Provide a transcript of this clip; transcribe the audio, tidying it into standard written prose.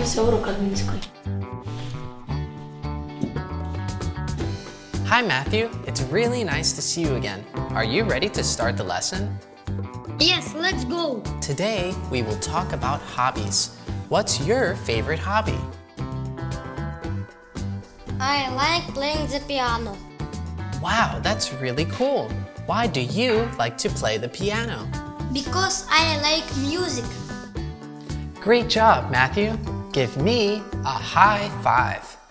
починається урок англійської. Hi Matthew, it's really nice to see you again. Are you ready to start the lesson? Yes, let's go. Today we will talk about hobbies. What's your favorite hobby? I like playing the piano. Wow, that's really cool. Why do you like to play the piano? Because I like music. Great job, Matthew. Give me a high five.